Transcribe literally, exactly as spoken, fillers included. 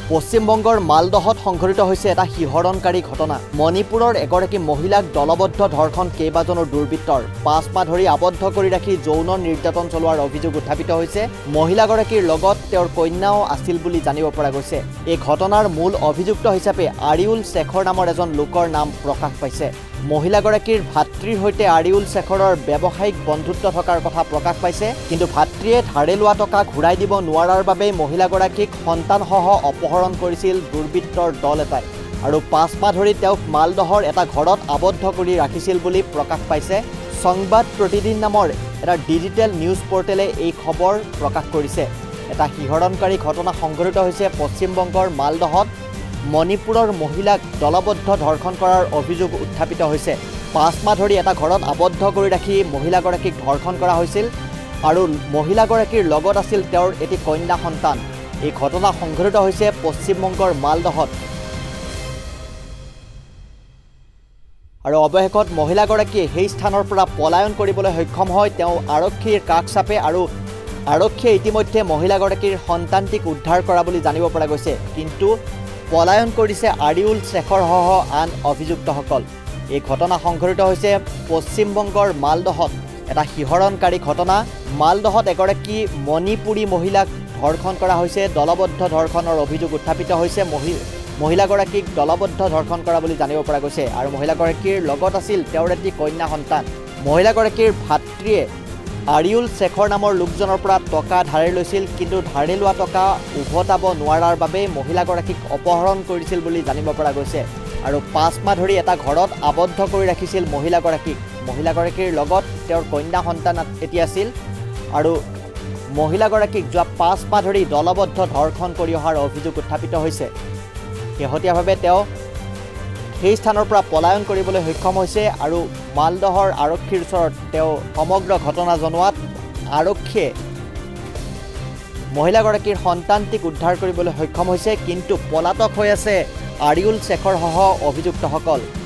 পশ্চিমবংগৰ মালদহত সংঘটিত হৈছে এটা শিহৰণকাৰী ঘটনা। মণিপুৰৰ এগৰাকী মহিলাক দলবদ্ধ ধৰ্ষণ কেইবাজনো দুৰ্বৃত্তৰ পাঁচ মাহ ধৰি আবদ্ধ কৰি ৰাখি যৌন নিৰ্যাতন চলোৱাৰ অভিযোগ উত্থাপিত হৈছে। মহিলাগৰাকীৰ লগত তেওঁৰ কন্যাও আছিল বুলি জানিব পৰা গৈছে। এই ঘটনাৰ মূল অভিযুক্ত হিচাপে আৰিউল শেখৰ নামৰ এজন লোকৰ নাম প্ৰকাশ পাইছে। মহিলাগৰাকীৰ ভাতৃৰ সৈতে আৰিউল শেখৰৰ ব্যৱসায়িক বন্ধুত্ব থকাৰ কথা প্ৰকাশ পাইছে, কিন্তু ভাতৃয়ে ধাৰে লোৱা টকা ঘূৰাই দিব নোৱাৰাৰ বাবে মহিলাগৰাকীক সন্তানসহ অপহৰণ কৰিছিল দুৰ্বৃত্তৰ দল এটাই আৰু পাঁচ মাহ ধৰি তেওঁক মালদহৰ এটা ঘৰত আবদ্ধ কৰি ৰাখিছিল বুলি প্ৰকাশ পাইছে। সংবাদ প্ৰতিদিন নামৰ এটা ডিজিটেল নিউজ পৰ্টেলে এই খবৰ প্ৰকাশ কৰিছে। এটা শিহৰণকাৰী ঘটনা সংঘটিত হৈছে পশ্চিমবংগৰ মালদহত। মণিপুৰৰ মহিলাক দলবদ্ধ ধৰ্ষণ কৰাৰ অভিযোগ উত্থাপিত হৈছে। পাঁচ মাহ ধৰি এটা ঘৰত আবদ্ধ কৰি ৰাখি মহিলাগৰাকীক ধৰ্ষণ কৰা হৈছিল আৰু মহিলাগৰাকীৰ লগত আছিল তেওঁৰ এটি কন্যা সন্তান। এই ঘটনা সংঘটিত হৈছে পশ্চিমবংগৰ মালদহত। আৰু অৱশেষত মহিলাগৰাকীয়ে সেই স্থানৰ পৰা পলায়ন কৰিবলৈ সক্ষম হয়। তেওঁ আৰক্ষীৰ কাষ চাপে আৰু আৰক্ষীয়ে ইতিমধ্যে মহিলাগৰাকীৰ সন্তানটিক উদ্ধাৰ কৰা বুলি জানিব পৰা গৈছে, কিন্তু পলায়ন কৰিছে আৰিউল শেখৰসহ আন অভিযুক্তসকল। এই ঘটনা সংঘটিত হৈছে পশ্চিমবংগৰ মালদহত। এটা শিহৰণকাৰী ঘটনা। মালদহত এগৰাকী মণিপুৰী মহিলাক ধৰ্ষণ কৰা হৈছে। দলবদ্ধ ধৰ্ষণৰ অভিযোগ উত্থাপিত হৈছে। মহিলাগৰাকীক দলবদ্ধ ধৰ্ষণ কৰা বুলি জানিব পৰা গৈছে আৰু মহিলাগৰাকীৰ লগত আছিল তেওঁৰ এটি কন্যা সন্তান। মহিলাগৰাকীৰ ভাতৃয়ে আৰিউল শেখৰ নামৰ লোকজনৰ পৰা টকা ধাৰে লৈছিল, কিন্তু ধাৰে লোৱা টকা উভতাব নোৱাৰাৰ বাবে মহিলাগৰাকীক অপহৰণ কৰিছিল বুলি জানিব পৰা গৈছে আৰু পাঁচ মাহ ধৰি এটা ঘৰত আবদ্ধ কৰি ৰাখিছিল মহিলাগৰাকীক। মহিলাগৰাকীৰ লগত তেওঁৰ কন্যা সন্তান এটি আছিল আৰু মহিলাগৰাকীক যোৱা পাঁচ মাহ ধৰি দলবদ্ধ ধৰ্ষণ কৰি অহাৰ অভিযোগ উত্থাপিত হৈছে। শেহতীয়াভাৱে তেওঁ সেই স্থানৰ পৰা পলায়ন কৰিবলৈ সক্ষম হৈছে আৰু মালদহৰ আৰক্ষীৰ ওচৰত তেওঁ সমগ্ৰ ঘটনা জনোৱাত আৰক্ষীয়ে মহিলাগৰাকীৰ সন্তানটিক উদ্ধাৰ কৰিবলৈ সক্ষম হৈছে, কিন্তু পলাতক হৈ আছে আৰিউল শেখৰসহ অভিযুক্তসকল।